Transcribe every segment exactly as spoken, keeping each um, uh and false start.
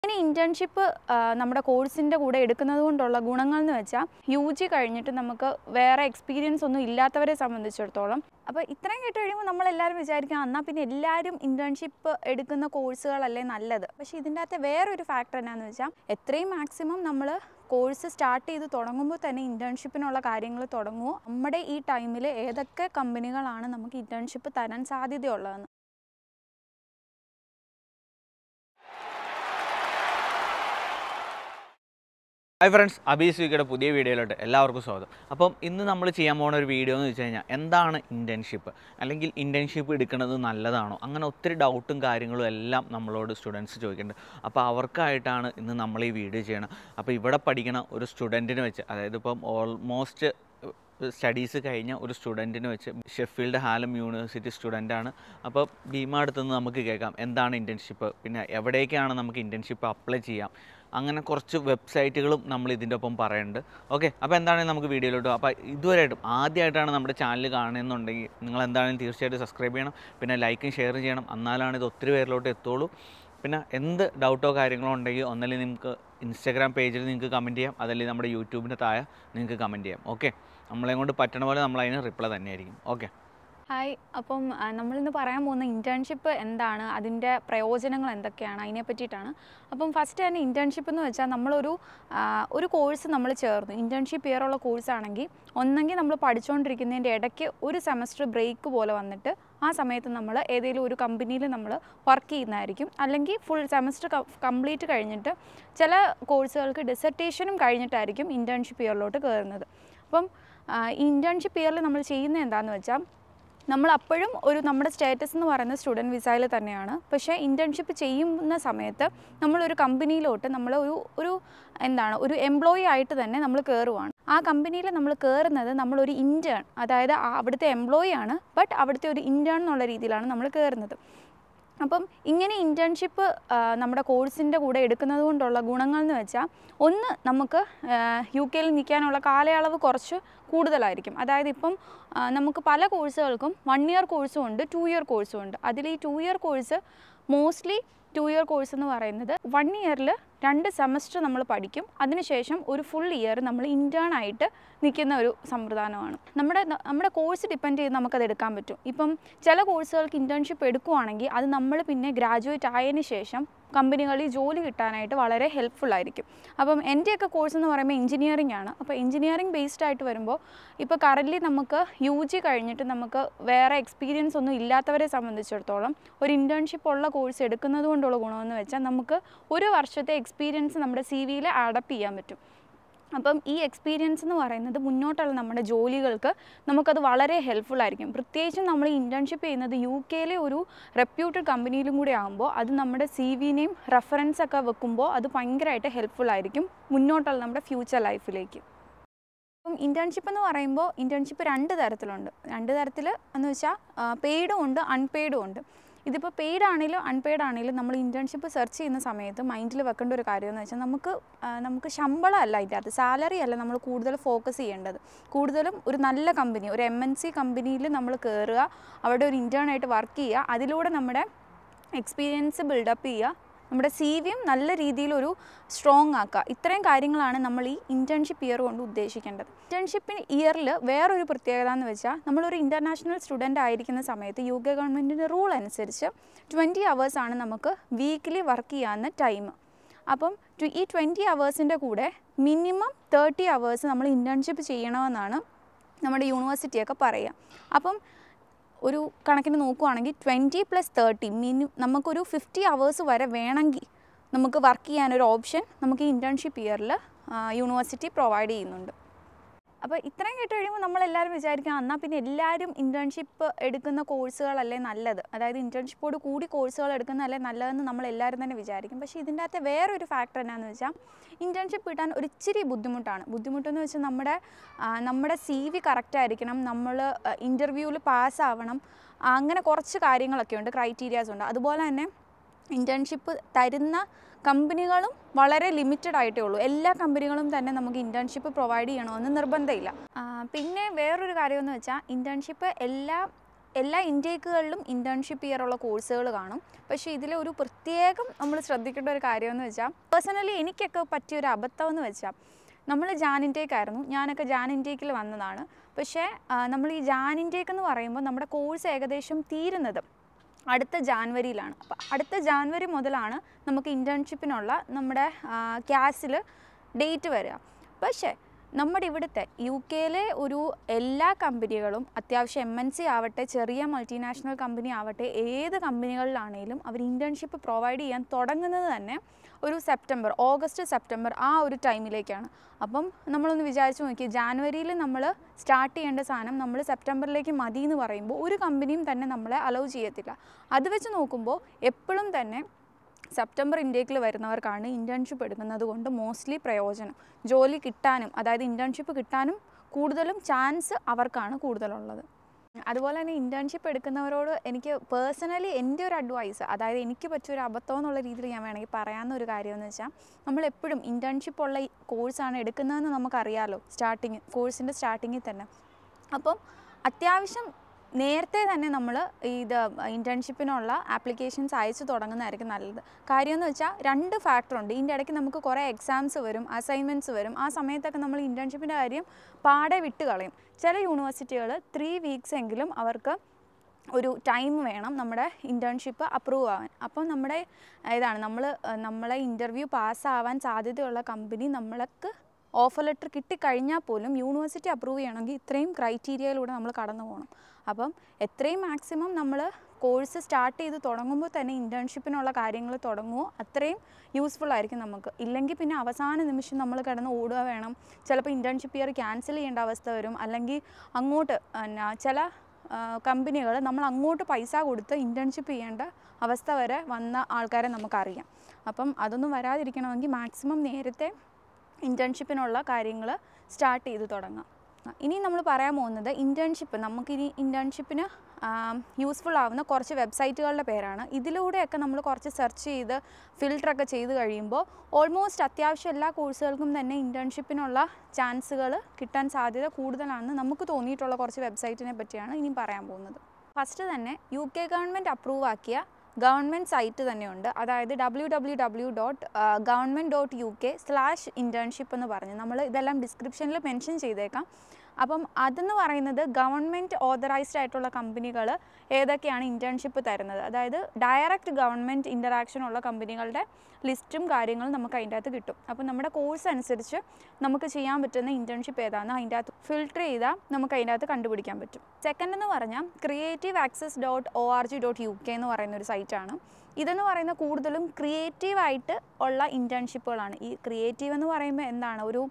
ഇനി ഇന്റേൺഷിപ്പ് നമ്മുടെ കോഴ്സിൻ്റെ കൂടെ എടുക്കുന്നത് കൊണ്ടുള്ള ഗുണങ്ങൾ എന്ന് വെച്ചാൽ യു ജി കഴിഞ്ഞിട്ട് നമുക്ക് വേറെ എക്സ്പീരിയൻസ് ഒന്നും ഇല്ലാത്തവരെ സംബന്ധിച്ചിടത്തോളം അപ്പോൾ ഇത്രയും കേട്ട് കഴിയുമ്പോൾ നമ്മളെല്ലാവരും വിചാരിക്കാം എന്നാൽ പിന്നെ എല്ലാവരും ഇന്റേൺഷിപ്പ് എടുക്കുന്ന കോഴ്സുകളല്ലേ നല്ലത്. പക്ഷേ ഇതിൻ്റെ അകത്തെ വേറൊരു ഫാക്ടർ എന്നാന്ന് വെച്ചാൽ എത്രയും മാക്സിമം നമ്മൾ കോഴ്സ് സ്റ്റാർട്ട് ചെയ്ത് തുടങ്ങുമ്പോൾ തന്നെ ഇന്റേൺഷിപ്പിനുള്ള കാര്യങ്ങൾ തുടങ്ങുമോ നമ്മുടെ ഈ ടൈമിൽ ഏതൊക്കെ കമ്പനികളാണ് നമുക്ക് ഇന്റേൺഷിപ്പ് തരാൻ സാധ്യതയുള്ളതെന്ന്. Hi friends, Abees U K Team പുതിയ വീഡിയോയിലോട്ട് എല്ലാവർക്കും സ്വാഗതം. അപ്പം ഇന്ന് നമ്മൾ ചെയ്യാൻ പോകുന്ന ഒരു വീഡിയോ എന്ന് വെച്ച് കഴിഞ്ഞാൽ എന്താണ് ഇന്റേൺഷിപ്പ്, അല്ലെങ്കിൽ ഇന്റേൺഷിപ്പ് എടുക്കുന്നത് നല്ലതാണോ, അങ്ങനെ ഒത്തിരി ഡൗട്ടും കാര്യങ്ങളും എല്ലാം നമ്മളോട് സ്റ്റുഡൻസ് ചോദിക്കുന്നുണ്ട്. അപ്പോൾ അവർക്കായിട്ടാണ് ഇന്ന് നമ്മൾ ഈ വീഡിയോ ചെയ്യണം. അപ്പോൾ ഇവിടെ പഠിക്കുന്ന ഒരു സ്റ്റുഡൻറ്റിനെ വെച്ച്, അതായത് ഇപ്പം ഓൾമോസ്റ്റ് സ്റ്റഡീസ് കഴിഞ്ഞ ഒരു സ്റ്റുഡൻറ്റിനെ വെച്ച്, ഷെഫീൽഡ് ഹാലം യൂണിവേഴ്സിറ്റി സ്റ്റുഡൻ്റാണ്. അപ്പോൾ ഭീമ അടുത്തുനിന്ന് നമുക്ക് കേൾക്കാം എന്താണ് ഇന്റേൺഷിപ്പ്, പിന്നെ എവിടേക്കാണ് നമുക്ക് ഇന്റേൺഷിപ്പ് അപ്ലൈ ചെയ്യാം, അങ്ങനെ കുറച്ച് വെബ്സൈറ്റുകളും നമ്മൾ ഇതിൻ്റെ ഒപ്പം പറയുന്നുണ്ട്. ഓക്കെ, അപ്പോൾ എന്താണെങ്കിലും നമുക്ക് വീഡിയോയിലോട്ട്. അപ്പോൾ ഇതുവരെയായിട്ടും ആദ്യമായിട്ടാണ് നമ്മുടെ ചാനൽ കാണുന്നുണ്ടെങ്കിൽ നിങ്ങൾ എന്താണെങ്കിലും തീർച്ചയായിട്ടും സബ്സ്ക്രൈബ് ചെയ്യണം, പിന്നെ ലൈക്കും ഷെയറും ചെയ്യണം. എന്നാലാണ് ഇത് ഒത്തിരി പേരിലോട്ട് എത്തുള്ളൂ. പിന്നെ എന്ത് ഡൗട്ടോ കാര്യങ്ങളോ ഉണ്ടെങ്കിൽ ഒന്നല്ലെങ്കിൽ നിങ്ങൾക്ക് ഇൻസ്റ്റാഗ്രാം പേജിൽ നിങ്ങൾക്ക് കമൻറ്റ് ചെയ്യാം, അതല്ലെങ്കിൽ നമ്മുടെ യൂട്യൂബിൻ്റെ താഴെ നിങ്ങൾക്ക് കമൻറ്റ് ചെയ്യാം. ഓക്കെ, നമ്മളെ കൊണ്ട് പറ്റണ പോലെ നമ്മൾ അതിന് റിപ്ലൈ തന്നെയായിരിക്കും. Okay, hi. അപ്പം നമ്മളിന്ന് പറയാൻ പോകുന്ന ഇൻറ്റേൺഷിപ്പ് എന്താണ്, അതിൻ്റെ പ്രയോജനങ്ങൾ എന്തൊക്കെയാണ്, അതിനെ പറ്റിയിട്ടാണ്. അപ്പം ഫസ്റ്റ് തന്നെ ഇൻറ്റേൺഷിപ്പ് എന്ന് വെച്ചാൽ നമ്മളൊരു ഒരു കോഴ്സ് നമ്മൾ ചേർന്നു. ഇൻറ്റേൺഷിപ്പ് ഇയറുള്ള കോഴ്സാണെങ്കിൽ ഒന്നെങ്കിൽ നമ്മൾ പഠിച്ചുകൊണ്ടിരിക്കുന്നതിൻ്റെ ഇടയ്ക്ക് ഒരു സെമസ്റ്റർ ബ്രേക്ക് പോലെ വന്നിട്ട് ആ സമയത്ത് നമ്മൾ ഏതെങ്കിലും ഒരു കമ്പനിയിൽ നമ്മൾ വർക്ക് ചെയ്യുന്നതായിരിക്കും. അല്ലെങ്കിൽ ഫുൾ സെമസ്റ്റർ കംപ്ലീറ്റ് കഴിഞ്ഞിട്ട് ചില കോഴ്സുകൾക്ക് ഡിസർട്ടേഷനും കഴിഞ്ഞിട്ടായിരിക്കും ഇൻറ്റേൺഷിപ്പ് ഇയറിലോട്ട് കയറുന്നത്. അപ്പം ഈ ഇൻറ്റേൺഷിപ്പ് ഇയറിൽ നമ്മൾ ചെയ്യുന്നത് എന്താണെന്ന് വെച്ചാൽ നമ്മൾ അപ്പോഴും ഒരു നമ്മുടെ സ്റ്റാറ്റസ് എന്ന് പറയുന്നത് സ്റ്റുഡൻറ്റ് വിസയിൽ തന്നെയാണ്. പക്ഷേ ഇൻറ്റേൺഷിപ്പ് ചെയ്യുന്ന സമയത്ത് നമ്മളൊരു കമ്പനിയിലോട്ട് നമ്മൾ ഒരു ഒരു എന്താണ് ഒരു എംപ്ലോയി ആയിട്ട് തന്നെ നമ്മൾ കയറുവാണ്. ആ കമ്പനിയിൽ നമ്മൾ കയറുന്നത് നമ്മളൊരു ഇൻറ്റേൺ, അതായത് അവിടുത്തെ എംപ്ലോയി ആണ്, ബട്ട് അവിടുത്തെ ഒരു ഇൻറ്റേൺ എന്നുള്ള രീതിയിലാണ് നമ്മൾ കയറുന്നത്. അപ്പം ഇങ്ങനെ ഇൻറ്റേൺഷിപ്പ് നമ്മുടെ കോഴ്സിൻ്റെ കൂടെ എടുക്കുന്നത് കൊണ്ടുള്ള ഗുണങ്ങൾ എന്ന് വെച്ചാൽ ഒന്ന്, നമുക്ക് യു കെയിൽ നിൽക്കാനുള്ള കാലയളവ് കുറച്ച് കൂടുതലായിരിക്കും. അതായത് ഇപ്പം നമുക്ക് പല കോഴ്സുകൾക്കും വൺ ഇയർ കോഴ്സും ഉണ്ട്, ടു ഇയർ കോഴ്സും ഉണ്ട്. അതിൽ ഈ two year course mostly two year course എന്ന് പറയുന്നത് വൺ ഇയറിൽ രണ്ട് സെമസ്റ്റർ നമ്മൾ പഠിക്കും, അതിനുശേഷം ഒരു ഫുൾ ഇയർ നമ്മൾ ഇൻറ്റേൺ ആയിട്ട് നിൽക്കുന്ന ഒരു സമ്പ്രദായമാണ്. നമ്മുടെ നമ്മുടെ കോഴ്സ് ഡിപ്പെൻഡ് ചെയ്ത് നമുക്കത് എടുക്കാൻ പറ്റും. ഇപ്പം ചില കോഴ്സുകൾക്ക് ഇൻറ്റേൺഷിപ്പ് എടുക്കുകയാണെങ്കിൽ അത് നമ്മൾ പിന്നെ ഗ്രാജുവേറ്റ് ആയതിന് ശേഷം കമ്പനികളിൽ ജോലി കിട്ടാനായിട്ട് വളരെ ഹെൽപ്ഫുൾ ആയിരിക്കും. അപ്പം എൻ്റെയൊക്കെ കോഴ്സ് എന്ന് പറയുമ്പോൾ എഞ്ചിനീയറിംഗ് ആണ്. അപ്പോൾ എഞ്ചിനീയറിംഗ് ബേസ്ഡ് ആയിട്ട് വരുമ്പോൾ ഇപ്പോൾ കറൻ്റ്ലി നമുക്ക് യു ജി കഴിഞ്ഞിട്ട് നമുക്ക് വേറെ എക്സ്പീരിയൻസ് ഒന്നും ഇല്ലാത്തവരെ സംബന്ധിച്ചിടത്തോളം ഒരു ഇൻറ്റേൺഷിപ്പ് ഉള്ള കോഴ്സ് എടുക്കുന്നത് കൊണ്ടുള്ള ഗുണമെന്ന് വെച്ചാൽ നമുക്ക് ഒരു വർഷത്തെ എക്സ്പീരിയൻസ് നമ്മുടെ സി വിയിൽ ആഡപ്പ് ചെയ്യാൻ പറ്റും. അപ്പം ഈ എക്സ്പീരിയൻസ് എന്ന് പറയുന്നത് മുന്നോട്ടുള്ള നമ്മുടെ ജോലികൾക്ക് നമുക്കത് വളരെ ഹെൽപ്ഫുൾ ആയിരിക്കും. പ്രത്യേകിച്ചും നമ്മൾ ഇൻറ്റേൺഷിപ്പ് ചെയ്യുന്നത് യു കെയിലെ ഒരു റെപ്യൂട്ടഡ് കമ്പനിയിലും കൂടി ആകുമ്പോൾ അത് നമ്മുടെ സി വിനെയും റെഫറൻസ് ഒക്കെ വെക്കുമ്പോൾ അത് ഭയങ്കരമായിട്ട് ഹെൽപ്ഫുൾ ആയിരിക്കും മുന്നോട്ടുള്ള നമ്മുടെ ഫ്യൂച്ചർ ലൈഫിലേക്ക്. അപ്പം ഇൻറ്റേൺഷിപ്പ് എന്ന് പറയുമ്പോൾ ഇൻറ്റേൺഷിപ്പ് രണ്ട് തരത്തിലുണ്ട്. രണ്ട് തരത്തിൽ എന്ന് വെച്ചാൽ പെയ്ഡും ഉണ്ട്, അൺപെയ്ഡും ഉണ്ട്. ഇതിപ്പോൾ പെയ്ഡ് ആണെങ്കിലും അൺപെയ്ഡ് ആണെങ്കിലും നമ്മൾ ഇൻറ്റേൺഷിപ്പ് സെർച്ച് ചെയ്യുന്ന സമയത്ത് മൈൻഡിൽ വെക്കേണ്ട ഒരു കാര്യം എന്ന് വെച്ചാൽ നമുക്ക് നമുക്ക് ശമ്പളം അല്ല അതിൻ്റെ അകത്ത്, സാലറി അല്ല നമ്മൾ കൂടുതൽ ഫോക്കസ് ചെയ്യേണ്ടത്. കൂടുതലും ഒരു നല്ല കമ്പനി, ഒരു എം എൻ സി കമ്പനിയിൽ നമ്മൾ കയറുക, അവിടെ ഒരു ഇൻറ്റേൺ ആയിട്ട് വർക്ക് ചെയ്യുക, അതിലൂടെ നമ്മുടെ എക്സ്പീരിയൻസ് ബിൽഡപ്പ് ചെയ്യുക, നമ്മുടെ സി വിയും നല്ല രീതിയിലൊരു സ്ട്രോങ് ആക്കുക. ഇത്രയും കാര്യങ്ങളാണ് നമ്മൾ ഈ ഇൻറ്റേൺഷിപ്പ് ഇയർ കൊണ്ട് ഉദ്ദേശിക്കേണ്ടത്. ഇൻറ്റേൺഷിപ്പ് ഇയറിൽ വേറൊരു പ്രത്യേകത എന്ന് വെച്ചാൽ നമ്മളൊരു ഇൻ്റർനാഷണൽ സ്റ്റുഡൻ്റ് ആയിരിക്കുന്ന സമയത്ത് യു കെ ഗവൺമെൻറ്റിൻ്റെ റൂൾ അനുസരിച്ച് ട്വൻറ്റി അവേഴ്സാണ് നമുക്ക് വീക്കിലി വർക്ക് ചെയ്യാവുന്ന ടൈം. അപ്പം ഈ ട്വൻറ്റി അവേഴ്സിൻ്റെ കൂടെ മിനിമം തേർട്ടി അവേഴ്സ് നമ്മൾ ഇൻറ്റേൺഷിപ്പ് ചെയ്യണമെന്നാണ് നമ്മുടെ യൂണിവേഴ്സിറ്റിയൊക്കെ പറയുക. അപ്പം ഒരു കണക്കിന് നോക്കുകയാണെങ്കിൽ ട്വൻറ്റി പ്ലസ് തേർട്ടി മിനി നമുക്കൊരു ഫിഫ്റ്റി അവേഴ്സ് വരെ വേണമെങ്കിൽ നമുക്ക് വർക്ക് ചെയ്യാനൊരു ഓപ്ഷൻ നമുക്ക് ഈ ഇൻറ്റേൺഷിപ്പ് ഇയറിൽ യൂണിവേഴ്സിറ്റി പ്രൊവൈഡ് ചെയ്യുന്നുണ്ട്. അപ്പോൾ ഇത്രയും കേട്ട് കഴിയുമ്പോൾ നമ്മളെല്ലാവരും വിചാരിക്കാം എന്നാൽ പിന്നെ എല്ലാവരും ഇൻറ്റേൺഷിപ്പ് എടുക്കുന്ന കോഴ്സുകളല്ലേ നല്ലത്, അതായത് ഇൻറ്റേൺഷിപ്പോട് കൂടി കോഴ്സുകൾ എടുക്കുന്നതല്ലേ നല്ലതെന്ന് നമ്മളെല്ലാവരും തന്നെ വിചാരിക്കും. പക്ഷേ ഇതിൻ്റെ അകത്തെ വേറൊരു ഫാക്ടർ എന്നാന്ന് വെച്ചാൽ ഇൻറ്റേൺഷിപ്പ് കിട്ടാൻ ഒരു ഇച്ചിരി ബുദ്ധിമുട്ടാണ്. ബുദ്ധിമുട്ടെന്ന് വെച്ചാൽ നമ്മുടെ നമ്മുടെ സി വി കറക്റ്റായിരിക്കണം, നമ്മൾ ഇൻ്റർവ്യൂവിൽ പാസ്സാവണം, അങ്ങനെ കുറച്ച് കാര്യങ്ങളൊക്കെ ഉണ്ട്, ക്രൈറ്റീരിയാസ് ഉണ്ട്. അതുപോലെ തന്നെ ഇൻറ്റേൺഷിപ്പ് തരുന്ന കമ്പനികളും വളരെ ലിമിറ്റഡ് ആയിട്ടേ ഉള്ളൂ. എല്ലാ കമ്പനികളും തന്നെ നമുക്ക് ഇൻറ്റേൺഷിപ്പ് പ്രൊവൈഡ് ചെയ്യണമെന്ന് നിർബന്ധമില്ല. പിന്നെ വേറൊരു കാര്യമെന്ന് വെച്ചാൽ ഇൻറ്റേൺഷിപ്പ് എല്ലാ എല്ലാ ഇൻടേക്കുകളിലും ഇൻറ്റേൺഷിപ്പ് ഇയർ ഉള്ള കോഴ്സുകൾ കാണും. പക്ഷേ ഇതിലെ ഒരു പ്രത്യേകം നമ്മൾ ശ്രദ്ധിക്കേണ്ട ഒരു കാര്യമെന്ന് വെച്ചാൽ, പേഴ്സണലി എനിക്കൊക്കെ പറ്റിയൊരു അബദ്ധം എന്ന് വെച്ചാൽ, നമ്മൾ ജാൻ ഇൻടേക്ക് ആയിരുന്നു, ഞാനൊക്കെ ജാൻ ഇൻടേക്കിൽ വന്നതാണ്. പക്ഷേ നമ്മൾ ഈ ജാൻ ഇൻടേക്ക് എന്ന് പറയുമ്പോൾ നമ്മുടെ കോഴ്സ് ഏകദേശം തീരുന്നത് അടുത്ത ജാനുവരിയിലാണ്. അപ്പോൾ അടുത്ത ജാനുവരി മുതലാണ് നമുക്ക് ഇൻറ്റേൺഷിപ്പിനുള്ള നമ്മുടെ ക്യാസിൽ ഡേറ്റ് വരിക. പക്ഷേ നമ്മുടെ ഇവിടുത്തെ യു കെയിലെ ഒരു എല്ലാ കമ്പനികളും അത്യാവശ്യം എം എൻ സി ആവട്ടെ, ചെറിയ മൾട്ടിനാഷണൽ കമ്പനി ആവട്ടെ, ഏത് കമ്പനികളിലാണെങ്കിലും അവർ ഇൻറ്റേൺഷിപ്പ് പ്രൊവൈഡ് ചെയ്യാൻ തുടങ്ങുന്നത് തന്നെ ഒരു സെപ്റ്റംബർ, ഓഗസ്റ്റ് സെപ്റ്റംബർ ആ ഒരു ടൈമിലേക്കാണ്. അപ്പം നമ്മളൊന്ന് വിചാരിച്ച് നോക്കി, ജാനുവരിയിൽ നമ്മൾ സ്റ്റാർട്ട് ചെയ്യേണ്ട സാധനം നമ്മൾ സെപ്റ്റംബറിലേക്ക് മതി എന്ന് പറയുമ്പോൾ ഒരു കമ്പനിയും തന്നെ നമ്മളെ അലൗ ചെയ്യത്തില്ല. അത് വെച്ച് നോക്കുമ്പോൾ എപ്പോഴും തന്നെ സെപ്റ്റംബർ ഇൻടേക്കിൽ വരുന്നവർക്കാണ് ഇൻറ്റേൺഷിപ്പ് എടുക്കുന്നത് കൊണ്ട് മോസ്റ്റ്ലി പ്രയോജനം. ജോലി കിട്ടാനും, അതായത് ഇൻറ്റേൺഷിപ്പ് കിട്ടാനും കൂടുതലും ചാൻസ് അവർക്കാണ് കൂടുതലുള്ളത്. അതുപോലെ തന്നെ ഇൻറ്റേൺഷിപ്പ് എടുക്കുന്നവരോട് എനിക്ക് പേഴ്സണലി എൻ്റെ ഒരു അഡ്വൈസ്, അതായത് എനിക്ക് പറ്റിയൊരു അബദ്ധം എന്നുള്ള രീതിയിൽ ഞാൻ വേണമെങ്കിൽ പറയാവുന്ന ഒരു കാര്യമെന്ന് വെച്ചാൽ, നമ്മളെപ്പോഴും ഇൻറ്റേൺഷിപ്പ് ഉള്ള കോഴ്സാണ് എടുക്കുന്നതെന്ന് നമുക്കറിയാമല്ലോ സ്റ്റാർട്ടിങ്, കോഴ്സിൻ്റെ സ്റ്റാർട്ടിങ്ങിൽ തന്നെ. അപ്പം അത്യാവശ്യം നേരത്തെ തന്നെ നമ്മൾ ഇത് ഇൻറ്റേൺഷിപ്പിനുള്ള ആപ്ലിക്കേഷൻസ് അയച്ചു തുടങ്ങുന്നതായിരിക്കും നല്ലത്. കാര്യമെന്ന് വെച്ചാൽ രണ്ട് ഫാക്ടറുണ്ട്. ഇതിൻ്റെ ഇടയ്ക്ക് നമുക്ക് കുറേ എക്സാംസ് വരും, അസൈൻമെൻറ്റ്സ് വരും. ആ സമയത്തൊക്കെ നമ്മൾ ഇൻറ്റേൺഷിപ്പിൻ്റെ കാര്യം പാടെ വിട്ട് കളയും. ചില യൂണിവേഴ്സിറ്റികൾ ത്രീ വീക്സ് എങ്കിലും അവർക്ക് ഒരു ടൈം വേണം നമ്മുടെ ഇൻറ്റേൺഷിപ്പ് അപ്രൂവ് ആവാൻ. അപ്പം നമ്മുടെ ഇതാണ് നമ്മൾ നമ്മളെ ഇൻ്റർവ്യൂ പാസ്സാവാൻ സാധ്യതയുള്ള കമ്പനി നമ്മൾക്ക് ഓഫർ ലെറ്റർ കിട്ടിക്കഴിഞ്ഞാൽ പോലും യൂണിവേഴ്സിറ്റി അപ്രൂവ് ചെയ്യണമെങ്കിൽ ഇത്രയും ക്രൈറ്റീരിയയിലൂടെ നമ്മൾ കടന്നു പോകണം. അപ്പം എത്രയും മാക്സിമം നമ്മൾ കോഴ്സ് സ്റ്റാർട്ട് ചെയ്ത് തുടങ്ങുമ്പോൾ തന്നെ ഇൻറ്റേൺഷിപ്പിനുള്ള കാര്യങ്ങൾ തുടങ്ങുമോ അത്രയും യൂസ്ഫുൾ ആയിരിക്കും നമുക്ക്. ഇല്ലെങ്കിൽ പിന്നെ അവസാന നിമിഷം നമ്മൾ കിടന്ന് ഓടുക വേണം. ചിലപ്പോൾ ഇൻറ്റേൺഷിപ്പ് ഇയർ ക്യാൻസൽ ചെയ്യേണ്ട അവസ്ഥ വരും. അല്ലെങ്കിൽ അങ്ങോട്ട് എന്നാ ചില കമ്പനികൾ നമ്മൾ അങ്ങോട്ട് പൈസ കൊടുത്ത് ഇൻറ്റേൺഷിപ്പ് ചെയ്യേണ്ട അവസ്ഥ വരെ വന്ന ആൾക്കാരെ നമുക്കറിയാം. അപ്പം അതൊന്നും വരാതിരിക്കണമെങ്കിൽ മാക്സിമം നേരത്തെ ഇൻറ്റേൺഷിപ്പിനുള്ള കാര്യങ്ങൾ സ്റ്റാർട്ട് ചെയ്ത് തുടങ്ങാം. ഇനി നമ്മൾ പറയാൻ പോകുന്നത് ഇൻറ്റേൺഷിപ്പ്, നമുക്കിനി ഇൻറ്റേൺഷിപ്പിന് യൂസ്ഫുൾ ആവുന്ന കുറച്ച് വെബ്സൈറ്റുകളുടെ പേരാണ്. ഇതിലൂടെയൊക്കെ നമ്മൾ കുറച്ച് സെർച്ച് ചെയ്ത് ഫിൽട്ടറൊക്കെ ചെയ്ത് കഴിയുമ്പോൾ ഓൾമോസ്റ്റ് അത്യാവശ്യം എല്ലാ കോഴ്സുകൾക്കും തന്നെ ഇൻറ്റേൺഷിപ്പിനുള്ള ചാൻസുകൾ കിട്ടാൻ സാധ്യത കൂടുതലാണെന്ന് നമുക്ക് തോന്നിയിട്ടുള്ള കുറച്ച് വെബ്സൈറ്റിനെ പറ്റിയാണ് ഇനി പറയാൻ പോകുന്നത്. ഫസ്റ്റ് തന്നെ യു കെ ഗവൺമെൻറ് അപ്രൂവ് ആക്കിയ ഗവൺമെൻറ് സൈറ്റ് തന്നെയുണ്ട്. അതായത് W W W dot government dot U K slash internship എന്ന് പറഞ്ഞ് നമ്മൾ ഇതെല്ലാം ഡിസ്ക്രിപ്ഷനിൽ മെൻഷൻ ചെയ്തേക്കാം. അപ്പം അതെന്ന് പറയുന്നത് ഗവൺമെൻറ് ഓതറൈസ്ഡ് ആയിട്ടുള്ള കമ്പനികൾ ഏതൊക്കെയാണ് ഇൻറ്റേൺഷിപ്പ് തരുന്നത്, അതായത് ഡയറക്റ്റ് ഗവൺമെൻറ് ഇൻ്ററാക്ഷൻ ഉള്ള കമ്പനികളുടെ ലിസ്റ്റും കാര്യങ്ങളും നമുക്ക് അതിൻ്റെ അകത്ത് കിട്ടും. അപ്പം നമ്മുടെ കോഴ്സ് അനുസരിച്ച് നമുക്ക് ചെയ്യാൻ പറ്റുന്ന ഇൻറ്റേൺഷിപ്പ് ഏതാണെന്ന് അതിൻ്റെ അകത്ത് ഫിൽട്ടർ ചെയ്താൽ നമുക്ക് അതിൻ്റെ അകത്ത് കണ്ടുപിടിക്കാൻ പറ്റും. സെക്കൻഡ് എന്ന് പറഞ്ഞാൽ creative access dot O R G dot U K എന്ന് പറയുന്ന ഒരു സൈറ്റാണ്. ഇതെന്ന് പറയുന്നത് കൂടുതലും ക്രിയേറ്റീവായിട്ട് ഉള്ള ഇൻറ്റേൺഷിപ്പുകളാണ്. ഈ ക്രിയേറ്റീവ് എന്ന് പറയുമ്പോൾ എന്താണ്, ഒരു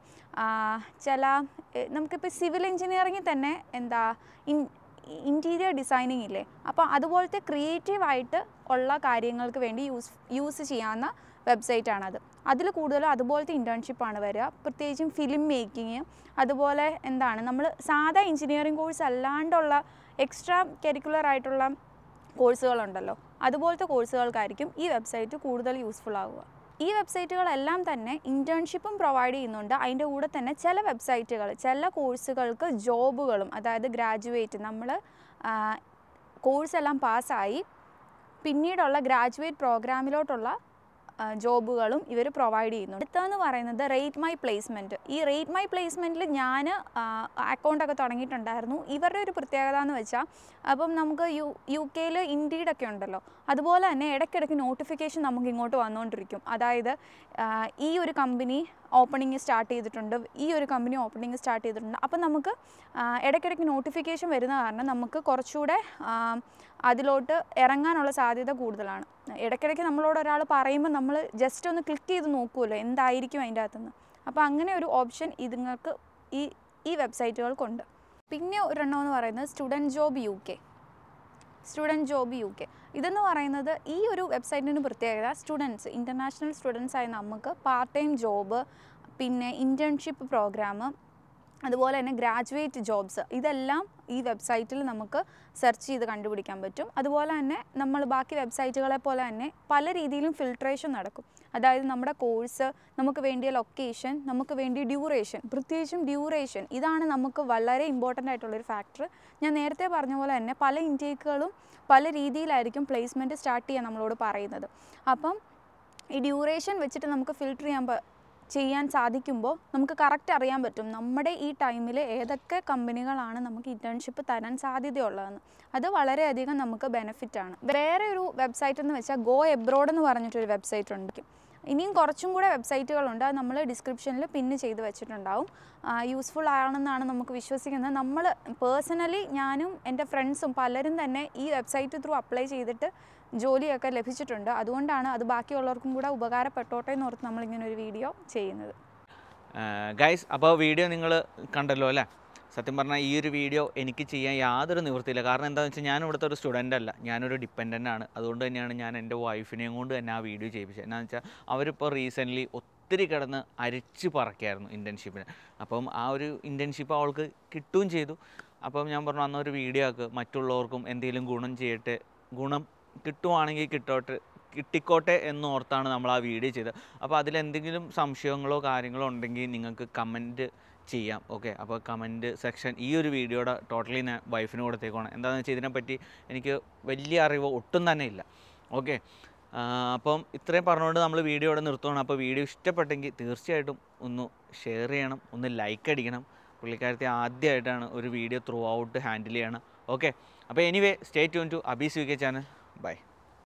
ചില നമുക്കിപ്പോൾ സിവിൽ എഞ്ചിനീയറിങ്ങിൽ തന്നെ എന്താ ഇൻ ഇൻറ്റീരിയർ ഡിസൈനിങ് ഇല്ലേ, അപ്പോൾ അതുപോലത്തെ ക്രിയേറ്റീവായിട്ട് ഉള്ള കാര്യങ്ങൾക്ക് വേണ്ടി യൂസ് യൂസ് ചെയ്യാവുന്ന വെബ്സൈറ്റാണത്. അതിൽ കൂടുതലും അതുപോലത്തെ ഇൻറ്റേൺഷിപ്പാണ് വരിക. പ്രത്യേകിച്ചും ഫിലിം മേക്കിങ്, അതുപോലെ എന്താണ് നമ്മൾ സാധാ എഞ്ചിനീയറിംഗ് കോഴ്സ് അല്ലാണ്ടുള്ള എക്സ്ട്രാ കരിക്കുലർ ആയിട്ടുള്ള കോഴ്സുകളുണ്ടല്ലോ, അതുപോലത്തെ കോഴ്സുകൾക്കായിരിക്കും ഈ വെബ്സൈറ്റ് കൂടുതൽ യൂസ്ഫുൾ ആവുക. ഈ വെബ്സൈറ്റുകളെല്ലാം തന്നെ ഇൻറ്റേൺഷിപ്പും പ്രൊവൈഡ് ചെയ്യുന്നുണ്ട്. അതിൻ്റെ കൂടെ തന്നെ ചില വെബ്സൈറ്റുകൾ ചില കോഴ്സുകൾക്ക് ജോബുകളും, അതായത് ഗ്രാജുവേറ്റ് നമ്മൾ കോഴ്സെല്ലാം പാസ്സായി പിന്നീടുള്ള ഗ്രാജുവേറ്റ് പ്രോഗ്രാമിലോട്ടുള്ള ജോബുകളും ഇവർ പ്രൊവൈഡ് ചെയ്യുന്നുണ്ട്. അടുത്തതെന്ന് പറയുന്നത് റേറ്റ് മൈ പ്ലേസ്മെൻറ്റ്. ഈ റേറ്റ് മൈ പ്ലേസ്മെൻറ്റിൽ ഞാൻ അക്കൗണ്ടൊക്കെ തുടങ്ങിയിട്ടുണ്ടായിരുന്നു. ഇവരുടെ ഒരു പ്രത്യേകത എന്ന് വെച്ചാൽ, അപ്പം നമുക്ക് യു യു കെയിൽ ഇൻഡീഡൊക്കെ ഉണ്ടല്ലോ, അതുപോലെ തന്നെ ഇടയ്ക്കിടയ്ക്ക് നോട്ടിഫിക്കേഷൻ നമുക്ക് ഇങ്ങോട്ട് വന്നുകൊണ്ടിരിക്കും. അതായത് ഈ ഒരു കമ്പനി ഓപ്പണിങ് സ്റ്റാർട്ട് ചെയ്തിട്ടുണ്ട്, ഈ ഒരു കമ്പനി ഓപ്പണിങ് സ്റ്റാർട്ട് ചെയ്തിട്ടുണ്ട്. അപ്പം നമുക്ക് ഇടയ്ക്കിടയ്ക്ക് നോട്ടിഫിക്കേഷൻ വരുന്ന കാരണം നമുക്ക് കുറച്ചുകൂടെ അതിലോട്ട് ഇറങ്ങാനുള്ള സാധ്യത കൂടുതലാണ്. ഇടയ്ക്കിടയ്ക്ക് നമ്മളോട് ഒരാൾ പറയുമ്പോൾ നമ്മൾ ജസ്റ്റ് ഒന്ന് ക്ലിക്ക് ചെയ്ത് നോക്കുമല്ലോ എന്തായിരിക്കും അതിൻ്റെ അകത്തുനിന്ന്. അപ്പോൾ അങ്ങനെ ഒരു ഓപ്ഷൻ ഇതുങ്ങൾക്ക് ഈ ഈ വെബ്സൈറ്റുകൾക്കുണ്ട്. പിന്നെ ഒരെണ്ണം എന്ന് പറയുന്നത് student job U K. Student job U K ഇതെന്ന് പറയുന്നത് ഈ ഒരു വെബ്സൈറ്റിന് പ്രത്യേകത, സ്റ്റുഡൻസ് ഇൻ്റർനാഷണൽ സ്റ്റുഡൻസ് ആയി നമുക്ക് പാർട്ട് ടൈം ജോബ്, പിന്നെ ഇൻറ്റേൺഷിപ്പ് പ്രോഗ്രാം, അതുപോലെ തന്നെ ഗ്രാജുവേറ്റ് ജോബ്സ്, ഇതെല്ലാം ഈ വെബ്സൈറ്റിൽ നമുക്ക് സെർച്ച് ചെയ്ത് കണ്ടുപിടിക്കാൻ പറ്റും. അതുപോലെ തന്നെ നമ്മൾ ബാക്കി വെബ്സൈറ്റുകളെ പോലെ തന്നെ പല രീതിയിലും ഫിൽട്രേഷൻ നടക്കും. അതായത് നമ്മുടെ കോഴ്സ്, നമുക്ക് വേണ്ടിയ ലൊക്കേഷൻ, നമുക്ക് വേണ്ടിയ ഡ്യൂറേഷൻ, പ്രത്യേകിച്ചും ഡ്യൂറേഷൻ, ഇതാണ് നമുക്ക് വളരെ ഇമ്പോർട്ടൻ്റ് ആയിട്ടുള്ളൊരു ഫാക്ടർ. ഞാൻ നേരത്തെ പറഞ്ഞ പോലെ തന്നെ പല ഇൻടേക്കുകളും പല രീതിയിലായിരിക്കും പ്ലേസ്മെൻറ്റ് സ്റ്റാർട്ട് ചെയ്യാൻ നമ്മളോട് പറയുന്നത്. അപ്പം ഈ ഡ്യൂറേഷൻ വെച്ചിട്ട് നമുക്ക് ഫിൽട്ടർ ചെയ്യാൻ ചെയ്യാൻ സാധിക്കുമ്പോൾ നമുക്ക് കറക്റ്റ് അറിയാൻ പറ്റും നമ്മുടെ ഈ ടൈമിൽ ഏതൊക്കെ കമ്പനികളാണ് നമുക്ക് ഇൻറ്റേൺഷിപ്പ് തരാൻ സാധ്യതയുള്ളതെന്ന്. അത് വളരെയധികം നമുക്ക് ബെനിഫിറ്റാണ്. വേറെ ഒരു വെബ്സൈറ്റ് എന്ന് വെച്ചാൽ ഗോ എബ്രോഡ് എന്ന് പറഞ്ഞിട്ടൊരു വെബ്സൈറ്റ് ഉണ്ട്. ഇനിയും കുറച്ചും കൂടെ വെബ്സൈറ്റുകളുണ്ട്, അത് നമ്മൾ ഡിസ്ക്രിപ്ഷനിൽ പിന്ന് ചെയ്ത് വെച്ചിട്ടുണ്ടാവും. യൂസ്ഫുൾ ആണെന്നാണ് നമുക്ക് വിശ്വസിക്കുന്നത്. നമ്മൾ പേഴ്സണലി ഞാനും എൻ്റെ ഫ്രണ്ട്സും പലരും തന്നെ ഈ വെബ്സൈറ്റ് ത്രൂ അപ്ലൈ ചെയ്തിട്ട് ജോലിയൊക്കെ ലഭിച്ചിട്ടുണ്ട്. അതുകൊണ്ടാണ് അത് ബാക്കിയുള്ളവർക്കും കൂടെ ഉപകാരപ്പെട്ടോട്ടെ എന്ന് ഓർത്ത് നമ്മളിങ്ങനെ ഒരു വീഡിയോ ചെയ്യുന്നത്. ഗൈസ്, അപ്പോൾ വീഡിയോ നിങ്ങൾ കണ്ടല്ലോ അല്ലേ? സത്യം പറഞ്ഞാൽ ഈ ഒരു വീഡിയോ എനിക്ക് ചെയ്യാൻ യാതൊരു നിവൃത്തിയില്ല. കാരണം എന്താണെന്ന് വെച്ചാൽ ഞാൻ ഇവിടുത്തെ ഒരു സ്റ്റുഡൻ്റ് അല്ല, ഞാനൊരു ഡിപ്പെൻഡൻ്റ് ആണ്. അതുകൊണ്ട് തന്നെയാണ് ഞാൻ എൻ്റെ വൈഫിനെയും കൊണ്ട് തന്നെ ആ വീഡിയോ ചെയ്യിപ്പിച്ചത്. എന്താണെന്ന് വെച്ചാൽ അവരിപ്പോൾ റീസെൻ്റ്ലി ഒത്തിരി കിടന്ന് അരിച്ച് പറക്കായിരുന്നു ഇൻറ്റേൺഷിപ്പിന്. അപ്പം ആ ഒരു ഇൻറ്റേൺഷിപ്പ് അവൾക്ക് കിട്ടുകയും ചെയ്തു. അപ്പം ഞാൻ പറഞ്ഞു അന്നൊരു വീഡിയോ ആക്ക്, മറ്റുള്ളവർക്കും എന്തെങ്കിലും ഗുണം ചെയ്യട്ടെ, ഗുണം കിട്ടുവാണെങ്കിൽ കിട്ടോട്ടെ കിട്ടിക്കോട്ടെ എന്നോർത്താണ് നമ്മൾ ആ വീഡിയോ ചെയ്തത്. അപ്പോൾ അതിലെന്തെങ്കിലും സംശയങ്ങളോ കാര്യങ്ങളോ ഉണ്ടെങ്കിൽ നിങ്ങൾക്ക് കമൻറ്റ് ചെയ്യാം. ഓക്കെ, അപ്പോൾ കമൻറ്റ് സെക്ഷൻ ഈ ഒരു വീഡിയോയുടെ ടോട്ടലി ഞാൻ വൈഫിന് കൊടുത്തേക്കാണ്. എന്താണെന്ന് വെച്ചാൽ ഇതിനെപ്പറ്റി എനിക്ക് വലിയ അറിവ് ഒട്ടും തന്നെ ഇല്ല. ഓക്കെ, അപ്പം ഇത്രയും പറഞ്ഞുകൊണ്ട് നമ്മൾ വീഡിയോ ഇവിടെ നിർത്തുകയാണ്. അപ്പോൾ വീഡിയോ ഇഷ്ടപ്പെട്ടെങ്കിൽ തീർച്ചയായിട്ടും ഒന്ന് ഷെയർ ചെയ്യണം, ഒന്ന് ലൈക്ക് അടിക്കണം. പുള്ളിക്കാരത്തെ ആദ്യമായിട്ടാണ് ഒരു വീഡിയോ ത്രൂ ഔട്ട് ഹാൻഡിൽ ചെയ്യണം. ഓക്കെ, അപ്പോൾ എനിവേ സ്റ്റേ ട്യൂൺ ടു അബീസ് യു കെ ചാനൽ. Bye.